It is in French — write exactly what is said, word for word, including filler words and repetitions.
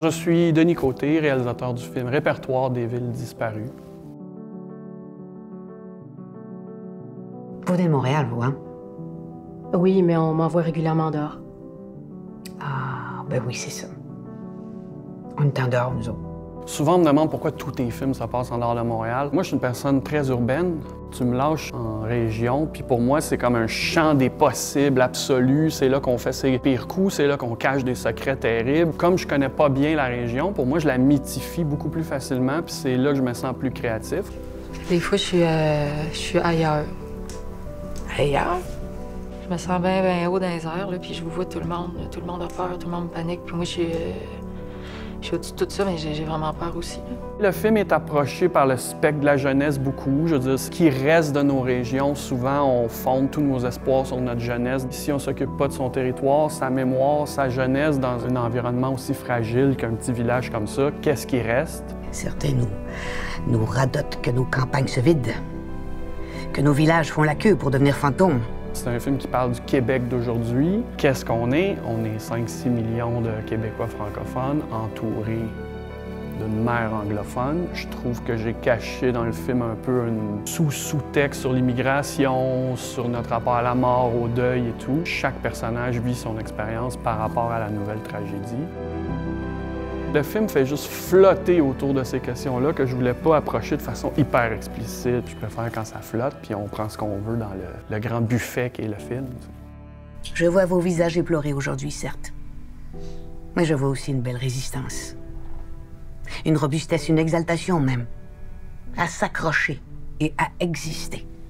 Je suis Denis Côté, réalisateur du film Répertoire des villes disparues. Vous venez de Montréal, vous, hein? Oui, mais on m'envoie régulièrement dehors. Ah, ben oui, c'est ça. On est en dehors, nous autres. Souvent, on me demande pourquoi tous tes films se passent en dehors de Montréal. Moi, je suis une personne très urbaine. Tu me lâches en région, puis pour moi, c'est comme un champ des possibles absolus. C'est là qu'on fait ses pires coups, c'est là qu'on cache des secrets terribles. Comme je connais pas bien la région, pour moi, je la mythifie beaucoup plus facilement, puis c'est là que je me sens plus créatif. Des fois, je suis, euh, je suis ailleurs. Ailleurs? Je me sens bien, bien haut dans les airs, là, puis je vous vois tout le monde. Tout le monde a peur, tout le monde panique, puis moi, je suis... Euh... Je suis au-dessus de tout ça, mais j'ai vraiment peur aussi. Le film est approché par le spectre de la jeunesse beaucoup. Je veux dire, ce qui reste de nos régions, souvent, on fonde tous nos espoirs sur notre jeunesse. Si on ne s'occupe pas de son territoire, sa mémoire, sa jeunesse dans un environnement aussi fragile qu'un petit village comme ça, qu'est-ce qui reste? Certains nous, nous radotent que nos campagnes se vident, que nos villages font la queue pour devenir fantômes. C'est un film qui parle du Québec d'aujourd'hui. Qu'est-ce qu'on est? On est cinq six millions de Québécois francophones entourés d'une mer anglophone. Je trouve que j'ai caché dans le film un peu un sous-sous-texte sur l'immigration, sur notre rapport à la mort, au deuil et tout. Chaque personnage vit son expérience par rapport à la nouvelle tragédie. Le film fait juste flotter autour de ces questions-là que je voulais pas approcher de façon hyper explicite. Je préfère quand ça flotte, puis on prend ce qu'on veut dans le, le grand buffet qu'est le film. Je vois vos visages éplorés aujourd'hui, certes. Mais je vois aussi une belle résistance. Une robustesse, une exaltation même. À s'accrocher et à exister.